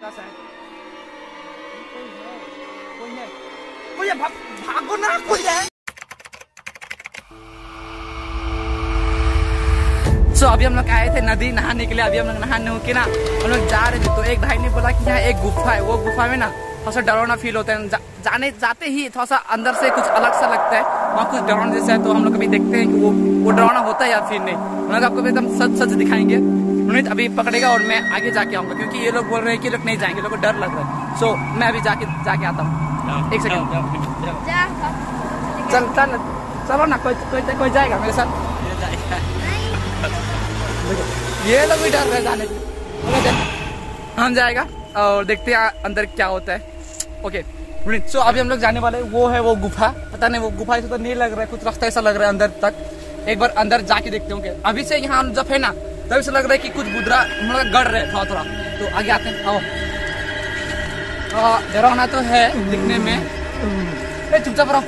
भागो ना, कोई है। अभी हम लोग आए थे नदी नहाने के लिए। अभी हम लोग नहाने होके ना हम लोग जा रहे थे, तो एक भाई ने बोला कि यहाँ एक गुफा है, वो गुफा में ना थोड़ा सा डरावना फील होता है। जाते ही थोड़ा सा अंदर से कुछ अलग सा लगता है, वहाँ कुछ डरावना जैसा है। तो हम लोग अभी देखते हैं कि वो डरावना होता है या फिर नहीं। हम लोग आपको एकदम सच दिखाएंगे। उन्हें अभी पकड़ेगा और मैं आगे जाके आऊँगा, क्योंकि ये लोग बोल रहे हैं कि लोग नहीं जाएंगे, लोग को डर लग रहा है। सो मैं अभी जाके आता हूँ। एक सेकंड, चलो ना, कोई जाएगा मेरे साथ? ये लोग भी डर रहे जाने से। हम जाएगा और देखते हैं अंदर क्या होता है। ओके, सो अभी हम लोग जाने वाले हैं। वो है वो गुफा, पता नहीं वो गुफा ऐसा तो नहीं लग रहा है, कुछ रास्ता ऐसा लग रहा है अंदर तक। एक बार अंदर जाके देखते होंगे। अभी से यहाँ जब है ना तभी से लग रहा है कि कुछ बुदरा मतलब गड़ रहे थोड़ा थोड़ा। तो आगे आते हैं, आओ। डरावना तो है दिखने में। चुपचाप रहो।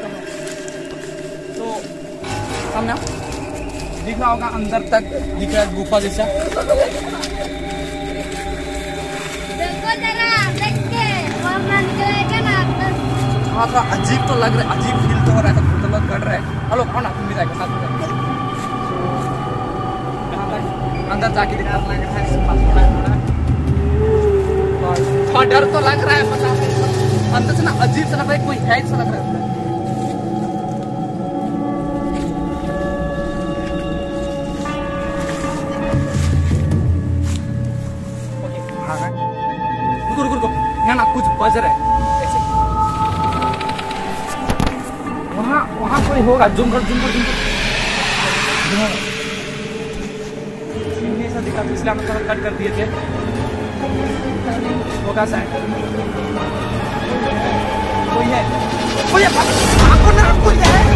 तो सामने दिख रहा होगा, अंदर तक दिख रहा है गुफा जैसा। हाँ, थोड़ा अजीब तो लग रहा है, अजीब फील तो हो रहा है, तो लोग गड़ रहे हैं। हेलो, कौन तुम भी जाएगा साथ में? अंदर जाके दिखा लग रहा है, थोड़ा डर तो लग रहा है, पता नहीं अंदर से ना अजीब सा लग रहा है, कोई है ऐसा लग रहा है। रुको, यहाँ ना कुछ बज रहा है ऐसे। वहाँ कोई होगा। जूम कर। ऐसा दिखा, इसलिए हम थोड़ा कट कर दिए थे। होगा शायद कोई है, भागो ना, कोई है।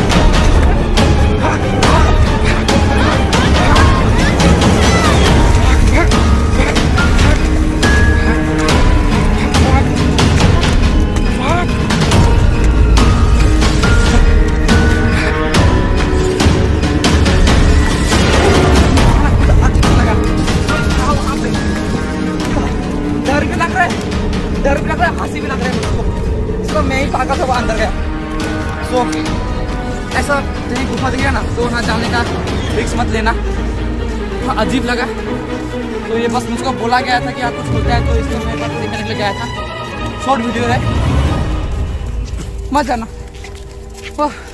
डर भी लग रहा है, हंसी भी लग रहा है मुझको। इसको मैं ही पागल था, वो अंदर गया। सो ऐसा कहीं गुफा दिख गया ना, तो वहाँ जाने का रिस्क मत लेना। तो अजीब लगा, तो ये बस मुझको बोला गया था कि आप कुछ होता है, तो इसको मैं देखने के लिए गया था। शॉर्ट वीडियो है, मत जाना।